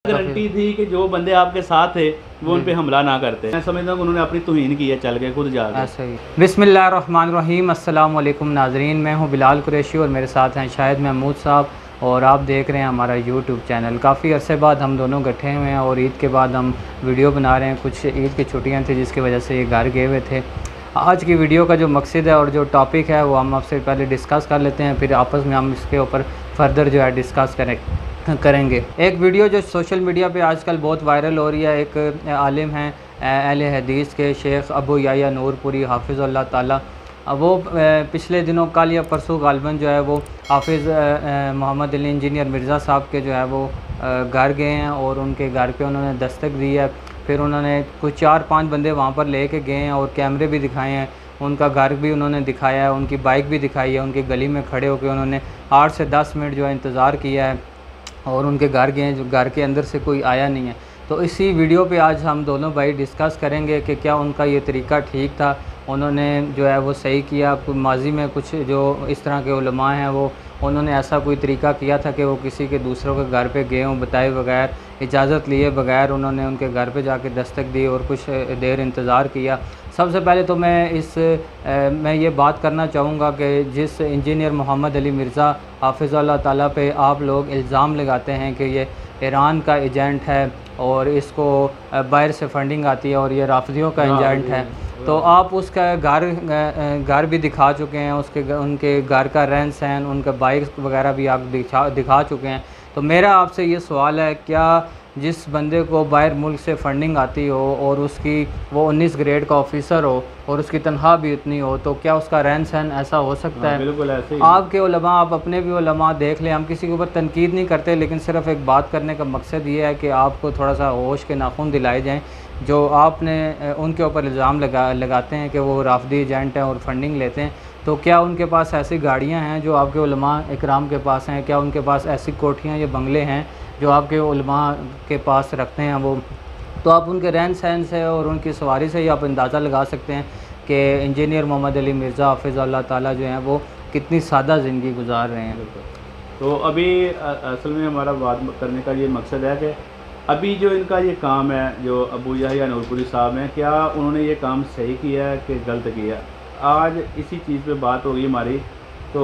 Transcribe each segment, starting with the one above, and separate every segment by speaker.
Speaker 1: Guarantee थी कि जो बंदे आपके साथ थे वो उन पे हमला ना करते। मैं समझता हूँ कि उन्होंने अपनी तौहीन की है, चल के खुद जा
Speaker 2: ऐसा ही। बिस्मिल्लाहिर्रहमानिर्रहीम, अस्सलाम वालेकुम नाजरीन, मैं हूँ बिलाल कुरैशी और मेरे साथ हैं शाहिद महमूद साहब और आप देख रहे हैं हमारा यूट्यूब चैनल। काफ़ी अरसे बाद हम दोनों इकट्ठे हुए हैं और ईद के बाद हम वीडियो बना रहे हैं। कुछ ईद की छुट्टियाँ थी जिसकी वजह से ये घर गए हुए थे। आज की वीडियो का जो मकसद है और जो टॉपिक है वो हम आपसे पहले डिस्कस कर लेते हैं, फिर आपस में हम इसके ऊपर फर्दर जो है डिस्कस करेंगे। एक वीडियो जो सोशल मीडिया पे आजकल बहुत वायरल हो रही है, एक आलिम हैं अहले हदीस के शेख अबू याह्या नूरपुरी हाफिज़ुल्लाह ताला, वो पिछले दिनों कल या परसों गालिबन जो है वो हाफिज़ मोहम्मद अली इंजीनियर मिर्ज़ा साहब के जो है वो घर गए हैं और उनके घर पे उन्होंने दस्तक दी है। फिर उन्होंने कुछ 4-5 बंदे वहाँ पर ले के गए हैं और कैमरे भी दिखाए हैं, उनका घर भी उन्होंने दिखाया है, उनकी बाइक भी दिखाई है, उनकी गली में खड़े होकर उन्होंने 8 से 10 मिनट जो है इंतज़ार किया है और उनके घर गए, जो घर के अंदर से कोई आया नहीं है। तो इसी वीडियो पे आज हम दोनों भाई डिस्कस करेंगे कि क्या उनका ये तरीका ठीक था, उन्होंने जो है वो सही किया। माजी में कुछ जो इस तरह के उलमा हैं वो उन्होंने ऐसा कोई तरीका किया था कि वो किसी के दूसरों के घर पे गए हों बताए बगैर, इजाज़त लिए बगैर उन्होंने उनके घर पे जाके दस्तक दी और कुछ देर इंतज़ार किया। सबसे पहले तो मैं ये बात करना चाहूँगा कि जिस इंजीनियर मोहम्मद अली मिर्ज़ा हाफिज़ुल्लाह ताला पे आप लोग इल्ज़ाम लगाते हैं कि ये ईरान का एजेंट है और इसको बाहर से फंडिंग आती है और ये राफिदियों का एजेंट है, तो आप उसका घर भी दिखा चुके हैं, उनके घर का रहन सहन, उनका बाइक वगैरह भी आप दिखा चुके हैं। तो मेरा आपसे ये सवाल है, क्या जिस बंदे को बाहर मुल्क से फंडिंग आती हो और वो 19 ग्रेड का ऑफिसर हो और उसकी तनख्वाह भी इतनी हो, तो क्या उसका रहन सहन ऐसा हो सकता है?
Speaker 1: बिल्कुल ऐसे ही।
Speaker 2: आपके उलमा, आप अपने भी उलमा देख लें, हम किसी के ऊपर तनकीद नहीं करते, लेकिन सिर्फ एक बात करने का मकसद ये है कि आपको थोड़ा सा होश के नाखून दिलाए जाएँ। जो आपने उनके ऊपर इल्ज़ाम लगाते हैं कि वो राफदी एजेंट हैं और फंडिंग लेते हैं, तो क्या उनके पास ऐसी गाड़ियाँ हैं जो आपके उलमा इकराम के पास हैं? क्या उनके पास ऐसी कोठियाँ या बंगले हैं जो आपके उलमा के पास रखते हैं वो? तो आप उनके रहन सहन से और उनकी सवारी से ही आप अंदाज़ा लगा सकते हैं कि इंजीनियर मोहम्मद अली मिर्ज़ा हाफिज़ुल्लाह ताला जो हैं वो कितनी सादा ज़िंदगी गुजार रहे हैं।
Speaker 1: तो अभी असल में हमारा बात करने का ये मकसद है कि अभी जो इनका ये काम है, जो अबू याह्या नूरपुरी साहब हैं, क्या उन्होंने ये काम सही किया है कि गलत किया? आज इसी चीज़ पे बात होगी हमारी। तो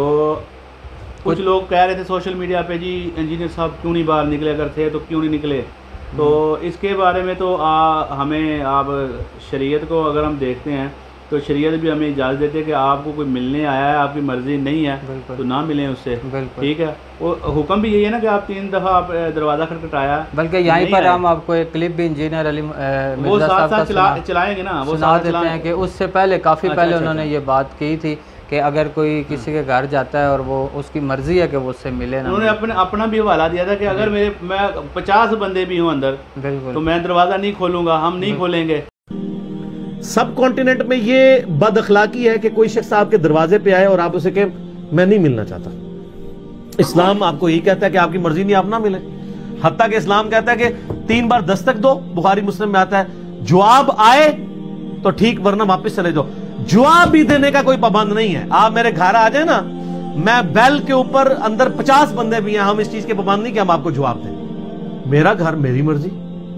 Speaker 1: कुछ लोग कह रहे थे सोशल मीडिया पे, जी इंजीनियर साहब क्यों नहीं बाहर निकले, अगर थे तो क्यों नहीं निकले? तो इसके बारे में तो हमें आप शरीयत को अगर हम देखते हैं तो शरीयत भी हमें इजाज़त देती है कि आपको कोई मिलने आया है, आपकी मर्ज़ी नहीं है तो ना मिलें उससे, ठीक है। वो हुक्म भी यही है ना कि आप 3 दफ़ा आप दरवाज़ा खटखटाया,
Speaker 2: बल्कि यहीं पर हम आपको एक क्लिप भी इंजीनियर अली
Speaker 1: वो साथ चलाएंगे ना, वो
Speaker 2: सुना देते हैं कि उससे पहले काफ़ी पहले उन्होंने ये बात की थी कि अगर कोई किसी के घर जाता है और वो उसकी मर्ज़ी है कि वो उससे मिले ना,
Speaker 1: उन्होंने अपना भी हवाला दिया था कि अगर मैं 50 बंदे भी हूँ अंदर तो मैं दरवाज़ा नहीं खोलूँगा, हम नहीं खोलेंगे।
Speaker 3: सब कॉन्टिनेंट में ये बद अखलाकी है कि कोई शख्स आपके दरवाजे पे आए और आप उसे कहें मैं नहीं मिलना चाहता। इस्लाम आपको यही कहता है कि आपकी मर्जी नहीं, आप ना मिले। हत्ता कि इस्लाम कहता है कि 3 बार दस्तक दो, बुखारी मुस्लिम में आता है, जवाब आए तो ठीक वरना वापस चले जाओ। जवाब भी देने का कोई पाबंद नहीं है। आप मेरे घर आ जाए ना, मैं बेल के ऊपर अंदर 50 बंदे भी हैं, हम इस चीज के पाबंद नहीं कि हम आपको जवाब दें। मेरा घर, मेरी मर्जी।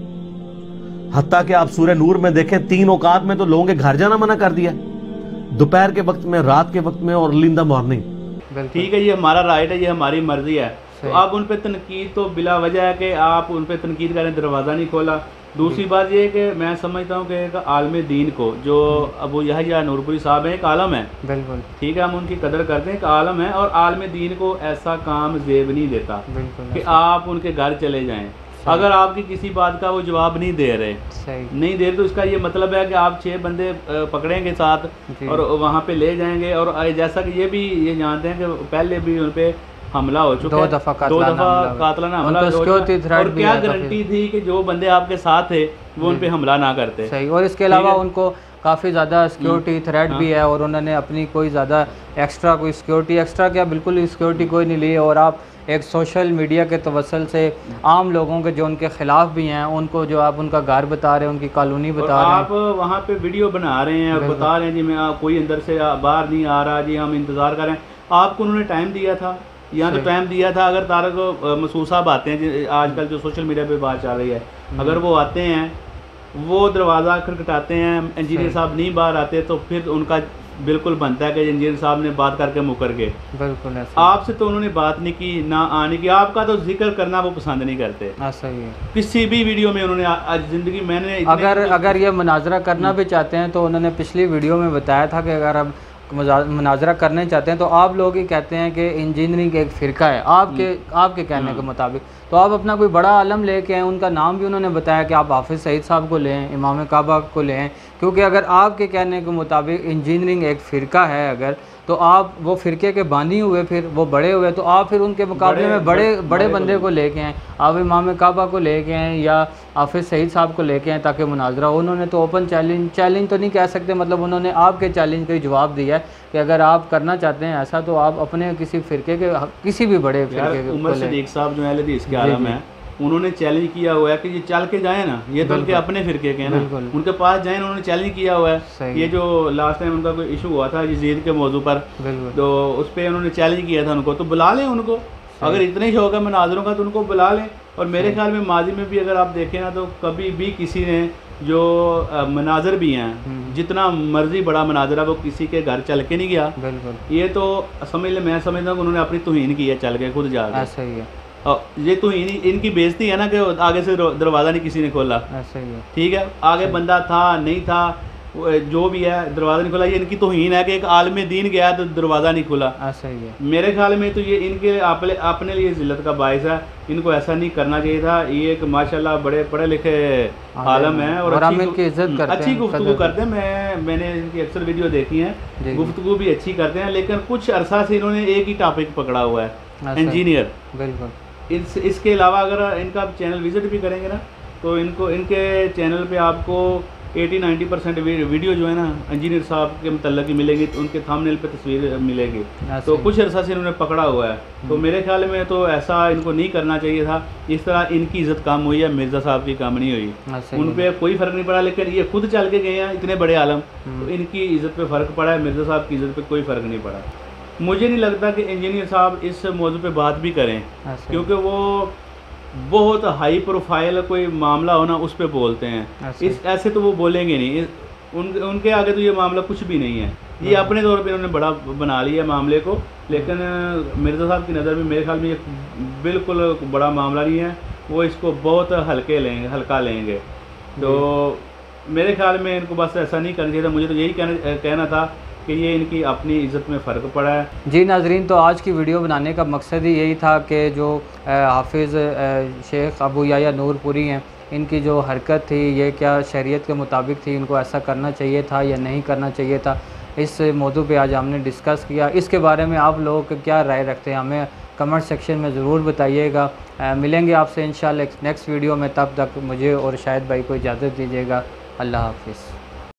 Speaker 3: हत्ता कि आप सूरह नूर में देखें 3 औकात में तो लोगों के घर जाना मना कर दिया, दोपहर के वक्त में, रात के वक्त में और अर्ली इन द मॉर्निंग।
Speaker 1: ठीक है, ये हमारा राइट है, ये हमारी मर्जी है। तो आप उन पे तनकीद तो बिला वजह है कि आप उन पे तनकीद करें, दरवाज़ा नहीं खोला। दूसरी बात ये है कि मैं समझता हूँ कि एक आलम दीन को, जो अबू याह्या नूरपुरी साहब हैं, एक आलम है,
Speaker 2: बिल्कुल ठीक
Speaker 1: है, हम उनकी कदर करते हैं, एक आलम है, और आलम दीन को ऐसा काम जेब नहीं देता कि आप उनके घर चले जाएं। अगर आपकी किसी बात का वो जवाब नहीं दे रहे तो इसका ये मतलब है कि आप 6 बंदे पकड़ेंगे साथ और वहाँ पे ले जाएंगे। और जैसा कि ये जानते हैं कि पहले भी उन पे हमला हो चुका है, 2 दफ़ा कातलाना हमला हो चुका है, और क्या गारंटी थी कि जो बंदे आपके साथ थे वो उन पे हमला ना करते।
Speaker 2: सही। और इसके अलावा उनको काफ़ी ज़्यादा सिक्योरिटी थ्रेट भी है और उन्होंने अपनी कोई ज़्यादा कोई सिक्योरिटी क्या बिल्कुल सिक्योरिटी कोई नहीं ली। और आप एक सोशल मीडिया के तवसल से आम लोगों के जो उनके ख़िलाफ़ भी हैं उनको जो आप उनका घर बता रहे हैं, उनकी कॉलोनी बता रहे हैं,
Speaker 1: आप वहाँ पे वीडियो बना रहे हैं और बता रहे हैं जी मैं कोई अंदर से बाहर नहीं आ रहा, जी हम इंतज़ार कर रहे हैं। आपको उन्होंने टाइम दिया था, यहाँ तो टाइम दिया था। अगर तारक मसूद साहब आते हैं, आजकल जो सोशल मीडिया पे बात चल रही है, अगर वो आते हैं, वो दरवाज़ा खटखटाते हैं, इंजीनियर साहब नहीं बाहर आते, तो फिर उनका बिल्कुल बनता है कि इंजीनियर साहब ने बात करके मुकर गए।
Speaker 2: बिल्कुल
Speaker 1: आपसे तो उन्होंने बात नहीं की, ना आने की, आपका तो जिक्र करना वो पसंद नहीं करते।
Speaker 2: सही है।
Speaker 1: किसी भी वीडियो में उन्होंने आज ज़िंदगी मैंने
Speaker 2: अगर ये मुनाजरा करना भी चाहते हैं तो उन्होंने पिछली वीडियो में बताया था कि अगर आप मुनाजरा करने चाहते हैं तो आप लोग ही कहते हैं कि इंजीनियरिंग एक फ़िरका है, आपके कहने के मुताबिक, तो आप अपना कोई बड़ा आलम लेके आए। उनका नाम भी उन्होंने बताया कि आप हाफिज़ सईद साहब को लें, इमाम काबा को लें, क्योंकि अगर आपके कहने के मुताबिक इंजीनियरिंग एक फ़िरका है, अगर तो आप वो फ़िरके के बानी हुए, फिर वो बड़े हुए, तो आप फिर उनके मुकाबले में बड़े बंदे को लेके आएँ, आप इमाम काबा को लेके आएँ या हाफिज़ सईद साहब को लेके आएँ ताकि मुनाजरा। उन्होंने तो ओपन चैलेंज तो नहीं कह सकते, मतलब उन्होंने आपके चैलेंज का ही जवाब दिया है कि अगर आप करना चाहते हैं ऐसा तो आप अपने किसी फ़िरके के, किसी भी बड़े फ़िरके के।
Speaker 1: उमर सदीक साहब जो है इसके आलम है, उन्होंने चैलेंज किया हुआ है कि ये चल के जाए ना, ये तो उनके अपने फिरके के हैं ना, उनके पास जाए, उन्होंने चैलेंज किया हुआ है। ये जो लास्ट टाइम उनका कोई इशू हुआ था यजीद के मौजू पर, तो उस पर उन्होंने चैलेंज किया था उनको, तो बुला लें उनको, अगर इतने शौक है मनाजरों का तो उनको बुला लें। और मेरे ख्याल में माजी में भी अगर आप देखें ना, तो कभी भी किसी ने जो मनाजर भी हैं, जितना मर्जी बड़ा मनाजरा, वो किसी के घर चल के नहीं गया। ये तो समझ ले, मैं समझता हूँ कि उन्होंने अपनी तौहीन की है चल के, खुद जाकर।
Speaker 2: सही है।
Speaker 1: ये तो इनकी बेइज्जती है ना कि आगे से दरवाज़ा नहीं किसी ने खोला। ठीक है, आगे बंदा था नहीं था, जो भी है, दरवाज़ा नहीं खोला। ये इनकी तौहीन है कि एक आलम दीन गया तो दरवाज़ा नहीं खोला।
Speaker 2: सही है।
Speaker 1: मेरे ख्याल में तो ये इनके अपने लिए जिल्लत का बायस है, इनको ऐसा नहीं करना चाहिए था। ये एक माशाल्लाह बड़े पढ़े लिखे आलम है और अच्छी गुफ्तगू करते हैं। मैंने इनकी अक्सर वीडियो देखी है, गुफ्तगू भी अच्छी करते हैं, लेकिन कुछ अरसा से इन्होंने एक ही टॉपिक पकड़ा हुआ है, इंजीनियर।
Speaker 2: बिल्कुल।
Speaker 1: इसके अलावा अगर इनका चैनल विजिट भी करेंगे ना, तो इनके चैनल पे आपको 80-90% वीडियो जो है ना इंजीनियर साहब के मतलब की मिलेगी, तो उनके थंबनेल पे तस्वीर मिलेगी। तो कुछ अरसा से इन्होंने पकड़ा हुआ है, तो मेरे ख्याल में तो ऐसा इनको नहीं करना चाहिए था। इस तरह इनकी इज़्ज़त कम हुई है, मिर्ज़ा साहब की कम नहीं हुई। उन पर कोई फ़र्क नहीं पड़ा, लेकिन ये खुद चल के गए हैं इतने बड़े आलम, तो इनकी इज़्ज़त पे फ़र्क पड़ा है, मिर्ज़ा साहब की इज़्ज़त पे कोई फ़र्क नहीं पड़ा। मुझे नहीं लगता कि इंजीनियर साहब इस मौजू पे बात भी करें, क्योंकि वो बहुत हाई प्रोफाइल कोई मामला हो ना, उस पे बोलते हैं। इस ऐसे तो वो बोलेंगे नहीं, उनके आगे तो ये मामला कुछ भी नहीं है। ये अपने तौर पे उन्होंने बड़ा बना लिया मामले को, लेकिन मिर्ज़ा साहब की नज़र में मेरे ख्याल में ये बिल्कुल बड़ा मामला नहीं है। वो इसको बहुत हल्का लेंगे। तो मेरे ख्याल में इनको बस ऐसा नहीं करना चाहिए था। मुझे तो यही कहना था कि ये इनकी अपनी इज़्ज़त में फ़र्क पड़ा है।
Speaker 2: जी नाजरीन, तो आज की वीडियो बनाने का मकसद ही यही था कि जो हाफिज़ शेख अबू याह्या नूरपुरी हैं, इनकी जो हरकत थी ये क्या शरीयत के मुताबिक थी, इनको ऐसा करना चाहिए था या नहीं करना चाहिए था, इस मौजू पे आज हमने डिस्कस किया। इसके बारे में आप लोग क्या राय रखते हैं हमें कमेंट सेक्शन में ज़रूर बताइएगा। मिलेंगे आपसे इंशाल्लाह नेक्स्ट वीडियो में, तब तक मुझे और शाहिद भाई को इजाज़त दीजिएगा। अल्लाह हाफिज़।